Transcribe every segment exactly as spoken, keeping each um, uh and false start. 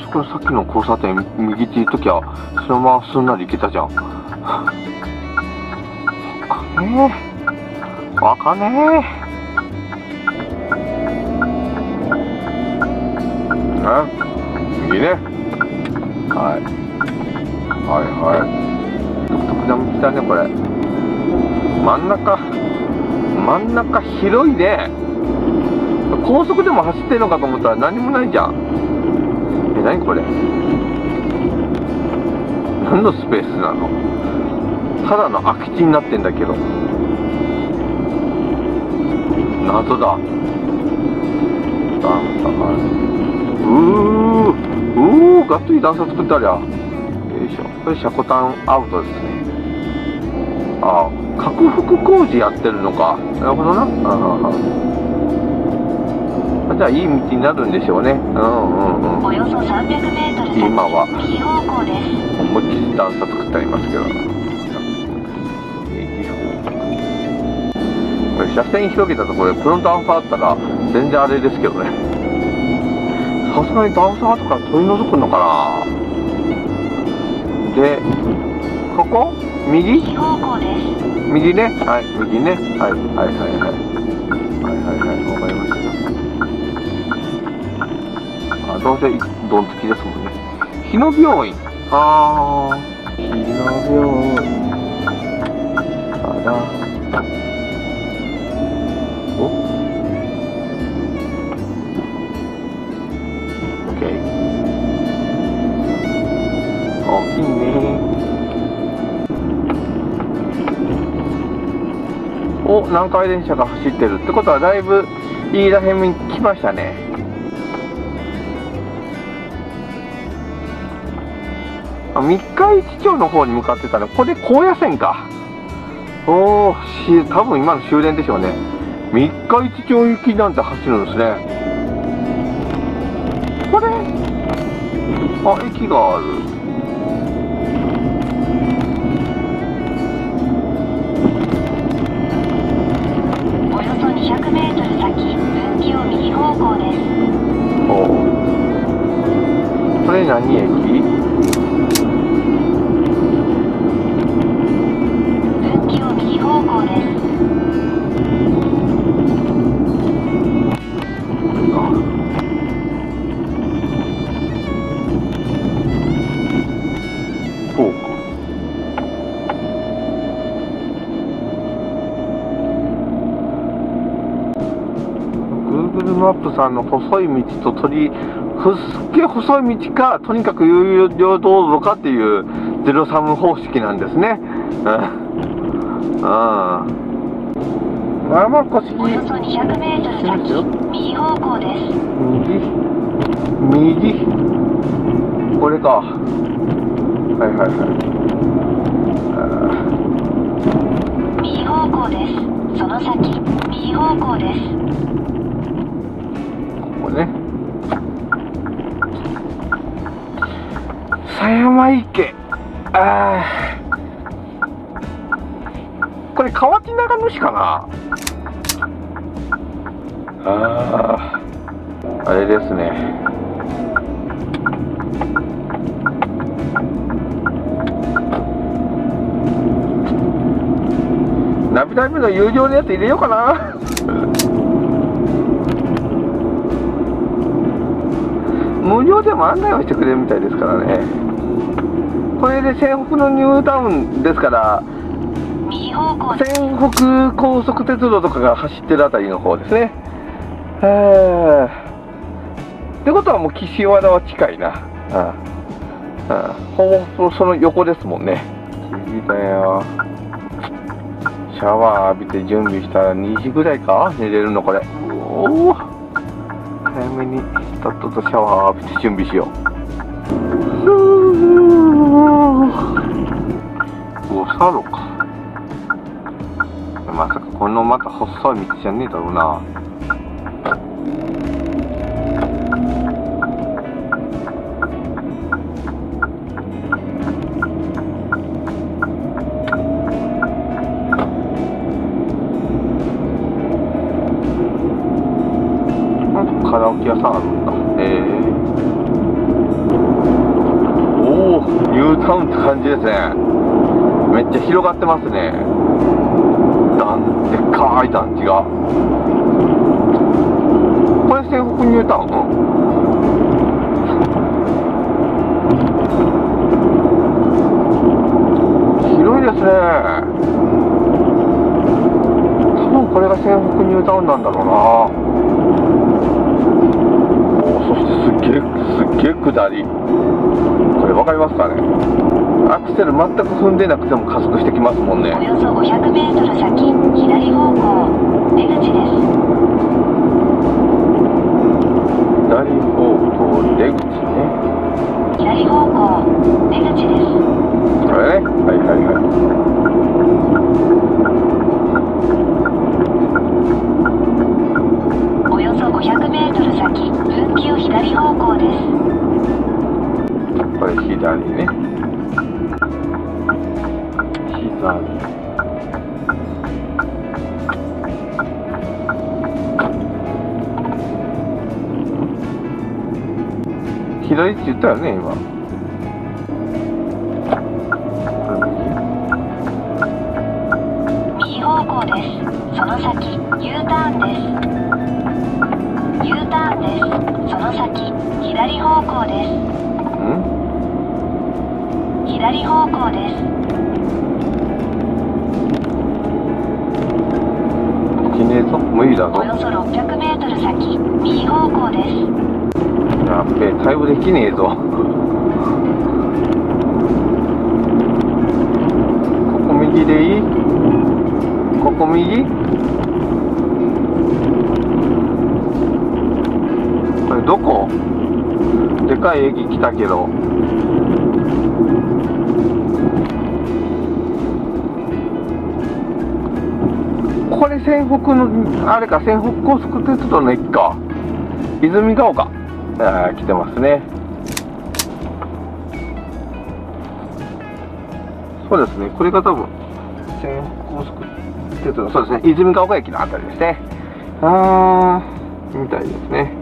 このさっきの交差点右っていう時はそのまますんなり行けたじゃん。わかんねえわかんねえ。あ、右ね。はい。はいはい。独特な道だね、これ。真ん中、真ん中広いね。高速でも走ってるのかと思ったら何もないじゃん。え、何これ。何のスペースなの。ただの空き地になってんだけど。謎だ。段差がある。うーうーがっつり段差作ってありゃ。よいしょ。これ車庫端アウトですね。ああ、拡幅工事やってるのか。なるほどな。ああ、じゃあいい道になるんでしょうね。うんうんうん。 およそさんびゃくメートル先、 今は右方向です。 思いっきり段差作ってありますけど。これ車線広げたところでプロン段差あったら全然あれですけどね。さすがに段差とか取り除くのかな。で、ここ右？ 右方向です。 右ね。はい、右ね。はいはいはいはい。はいはいはい、わかりました。あ、どうせドンつきですもんね。日野病院。ああ、日野病院。あら。お？ OK。大きいね。お、南海電車が走ってるってことはだいぶいいらへんに来ましたね。あ、三日市町の方に向かってたね。これ高野線か。おー、し多分今の終電でしょうね。三日市町行きなんて走るんですね。これあ、駅がある。 にひゃくメートル先、分岐を右方向です。 おお。これ何駅？ 分岐を右方向です。 そうか。Google マップさんの細い道と取り、すっげえ細い道か、とにかく有料道路かっていうゼロサム方式なんですね。うん。まあまあこしぎ。 およそにひゃくメートル先、右方向です。 右右これか。はいはいはい。 右方向です。その先、右方向です。 ね、狭山池。ああ、これ河内長野市かな。ああ、あれですね。ナビタイムの有料のやつ入れようかな。無料でも案内をしてくれるみたいですからね。これで仙北のニュータウンですから、仙北高速鉄道とかが走ってるあたりの方ですね。えー、ってことはもう岸和田は近いな。ああ、ああ、ほぼその横ですもんね。いいだよ。シャワー浴びて準備したらにじぐらいか寝れるのこれ。おお、早めにとっととシャワー浴びて準備しよう。おサロか。まさかこのまた細い道じゃねえだろうな。カラオケ屋さんあるんだ。へえ。 ですね。めっちゃ広がってますね。団でっかい団地が。これ西北ニュータウン？広いですね。多分これが西北ニュータウンなんだろうな。おお、そしてすっげえすっげえ下り。これ分かりますかね。アクセル全く踏んでなくても加速してきますもんね。 およそごひゃくメートル先、左方向出口です。 左方向出口ね。 左方向出口です。 これね。はいはいはい。 およそごひゃくメートル先、分岐を左方向です。 これ左ね。左って言ったよね、今。 右方向です。その先 U ターンです。 U ターンです。その先左方向です。 ん？ 左方向です。 無理だぞ。 およそろっぴゃくメートル先、右方向です。 やっべえ、対応できねえぞ。ここ右でいい？ここ右？これどこ？でかい駅来たけど。これ仙北のあれか、仙北高速鉄道の駅か。泉ヶ丘、あ来てますね。そうですね、これが多分仙北高速鉄道の、そうですね、泉ヶ丘駅のあたりですね。あーみたいですね。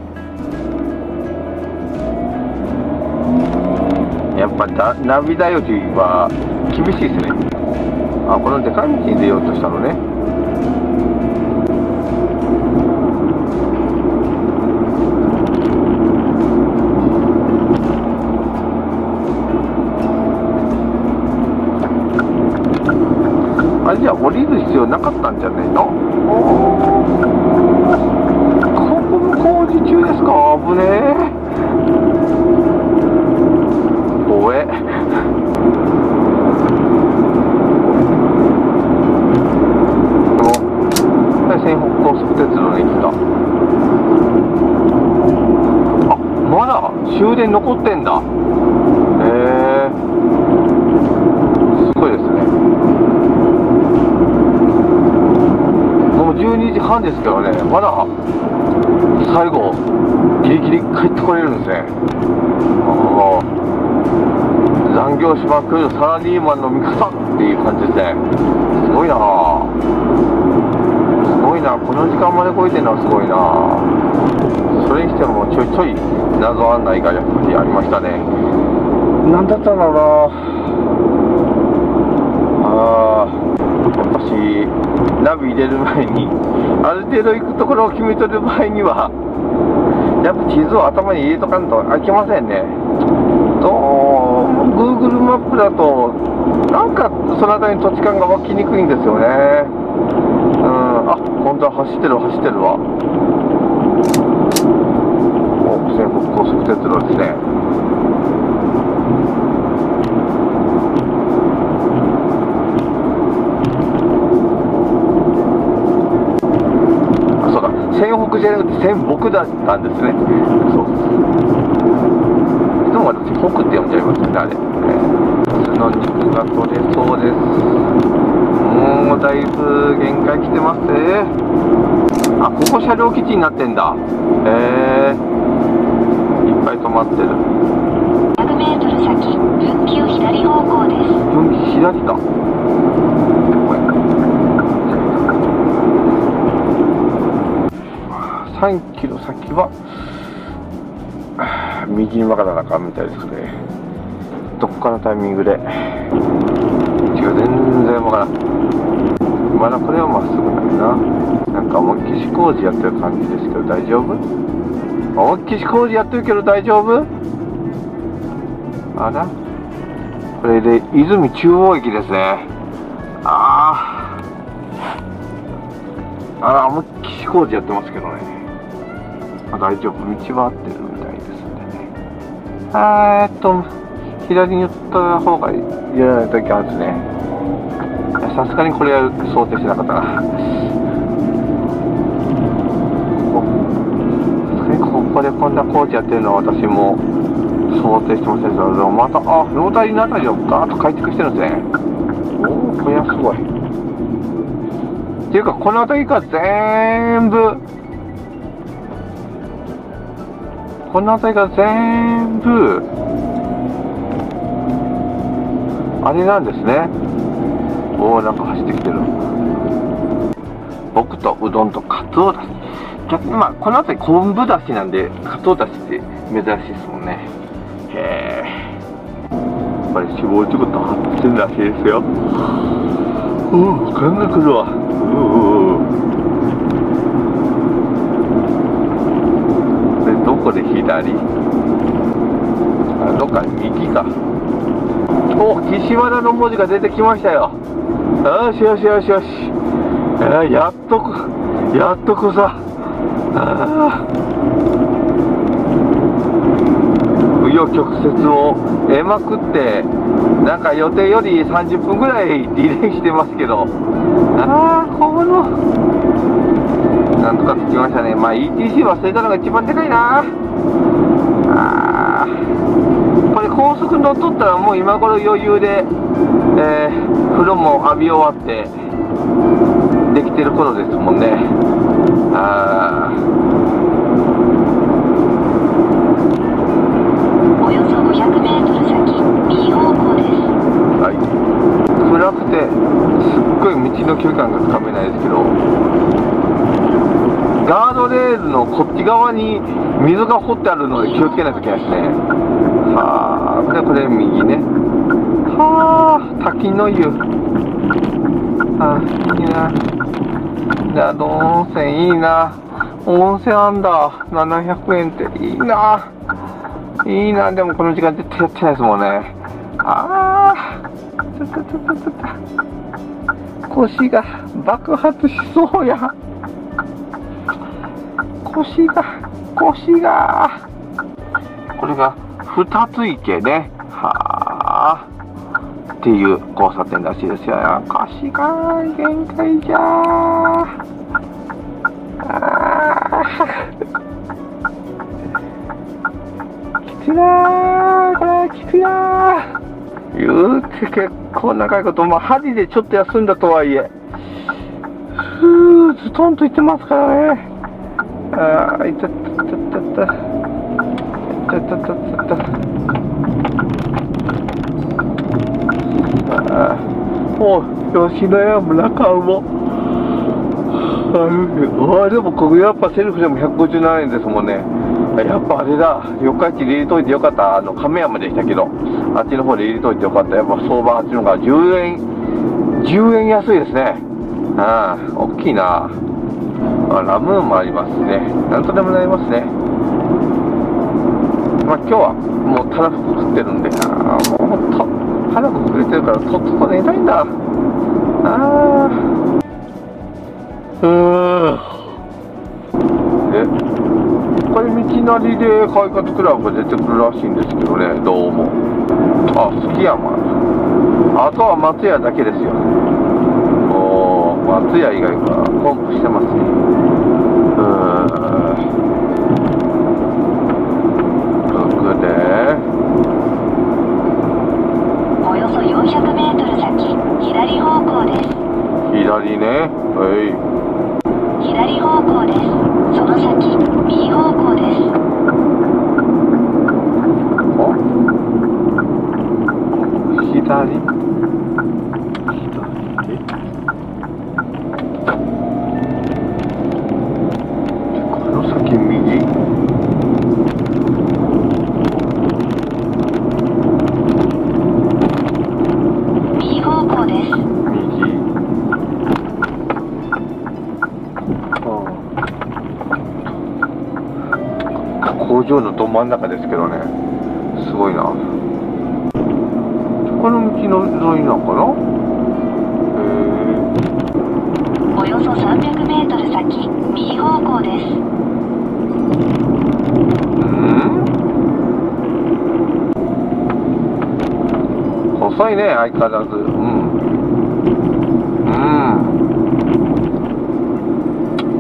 やっぱだナビ頼りは厳しいですね。あ、このでかい道に出ようとしたのね。あ、じゃあ降りる必要なかったんじゃねえの？ここも工事中ですか？危ねえ。怖え。仙北高速鉄道の駅だ。あ、まだ終電残ってんだ。へえ、すごいですね。もうじゅうにじはんですけどね、まだ最後ギリギリ帰ってこれるんですね。ああ、残業しまくるサラリーマンの味方っていう感じですね。すごいなあ、すごいな、この時間まで超えてるのはすごいな。それにしてもちょいちょい謎案内がやっぱりありましたね。なんだったんだろうな。ああ、私ナビ入れる前にある程度行くところを決めとる場合にはやっぱ地図を頭に入れとかんといけませんね。と Google マップだとなんかその辺りの土地感が湧きにくいんですよね。うん、あ、本当は走ってる走ってるわ。お、仙北高速鉄道ですね。あ、そうだ、仙北じゃなくて仙北だったんですね。そうです。いつも私北って呼んじゃいますね、あれ。普通の肉が取れそうです。もうだいぶ限界来てますね。あ、ここ車両基地になってんだ。へえ、いっぱい止まってる。 ひゃくメートル先、分岐を左方向です。 分岐左か。さんキロ先は右に曲がらなあかんみたいですね。どこかのタイミングで道が全然わからん。まだこれはまっすぐないな。なんか思いっきし工事やってる感じですけど大丈夫？思いっきし工事やってるけど大丈夫？あら、これで泉中央駅ですね。ああ、あら、思いっきし工事やってますけどね。まあ、大丈夫、道は合ってるみたいですんでね。あーっと、左に寄った方がいらないといけないですね。さすがにこれは想定しなかったな。さすがにここでこんな工事やってるのは私も想定してませんけど、また、あ、ロータリーのあたりをガーッと改築してるんですね。おお、これはすごい。っていうか、この辺りが全部、この辺りが全部、あれなんですね。おお、なんか走ってきてる。僕とうどんとかつおだし。逆にまあ、この辺り昆布だしなんで、かつおだしって珍しいですもんね。へえ。やっぱり脂肪ってことはってるらしいですよ。おお、感が来るわ。おお。で、どこで左？あ、どっか右か。お、岸和田の文字が出てきましたよ。よしよしよしよし。あ、やっとこ、やっとこさ。ああ。紆余曲折を得まくって、なんか予定よりさんじゅっぷんぐらいリレーしてますけど、ああ、この、なんとかつきましたね。まあ、イーティーシー 忘れたのが一番でかいな。ああ、これ高速乗っとったらもう今頃余裕で、えー、風呂も浴び終わってできてる頃ですもんね。ああ、 およそごひゃくメートル先、右方向です。 はい、暗くてすっごい道の距離感がつかめないですけど、ガードレールのこっち側に水が掘ってあるので気をつけないといけないですね。はあ、でこれ右ね。はあ、滝の湯。あ、いいな。じど温泉いいな。温泉あんだ。ななひゃくえんっていいな。いいな。でもこの時間絶対やってないですもんね。ああ、ちょちょちょちょちょ。腰が爆発しそうや。腰が、腰が。これが二つ池ね。はあ。っていう交差点らしいですよ。腰が限界じゃー。あー。きついなー。これきついなー。言うて結構長いこと、まあ、針でちょっと休んだとはいえ、ふー、ズトンといってますからね。あー、いたったったったった。いたったったったった。あー、おう、吉野家村川も。あ、でもここやっぱセルフでもひゃくごじゅうななえんですもんね。やっぱあれだ、四日市で入れといてよかった。あの亀山でしたけど、あっちの方で入れといてよかった。やっぱ相場あっちの方がじゅうえん、じゅうえん安いですね。ああ、大きいな。あ、ラムーンもありますね。なんとでもなりますね。まあ今日はもうたらふく食ってるんで、ああ、もうほんと腹くくれてるからとっとと寝たいんだ。ああ、うーん。え、これ道なりで開発クラブが出てくるらしいんですけどね、どうも。あ、すき山。あとは松屋だけですよ。おー、松屋以外からポンプしてますね。うーん。僕で。 およそよんひゃくメートル先、左方向です。 左ね。はい。 左方向です。その先、右方向です。 お、左、左、この先右。 工場のど真ん中ですけどね、すごいな。この道の沿いなのかな。 およそさんびゃくメートル先、右方向です。 うん、細いね、相変わらず。うんうん、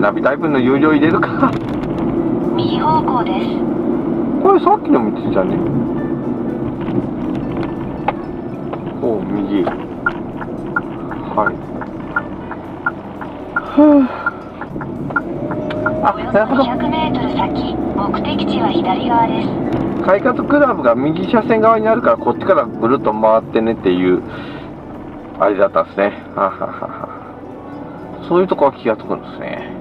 ナビタイプの有料入れるか。 右方向です。 これさっきの道じゃね。おう、右。はい。ふぅ。あ、なるほど。 ひゃくメートル先、目的地は左側です。 快活クラブが右車線側にあるから、こっちからぐるっと回ってねっていうあれだったんですね。はははは。そういうとこは気がつくんですね。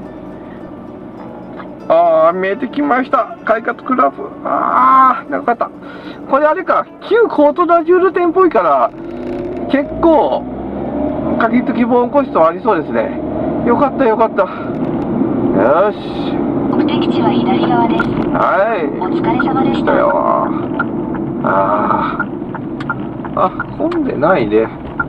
ああ、見えてきました。快活クラブ。ああ、よかった。これあれか、旧コートダジュール店っぽいから、結構、鍵付き防音個室はありそうですね。よかったよかった。よし。 目的地は左側です。 はい。 お疲れ様でした。 よ。ああ。あ、混んでないね。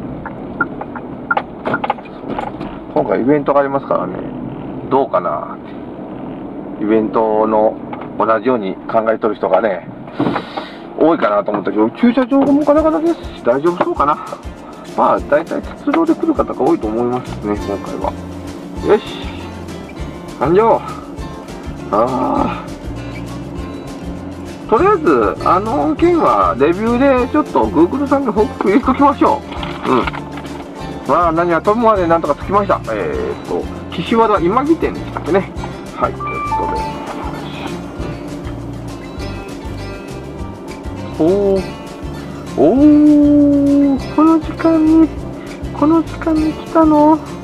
今回イベントがありますからね。どうかな。イベントの同じように考えとる人がね、多いかなと思ったけど、駐車場もガラガラですし、大丈夫そうかな。まあ、大体鉄道で来る方が多いと思いますね、今回は。よし。完了。ああ。とりあえず、あの件はレビューでちょっと Google さんに報告入れときましょう。うん。まあ、何はともあれなんとかつきました。えーっと、岸和田今木店でしたっけね。はい、ということで。おー。おー、この時間に、この時間に来たの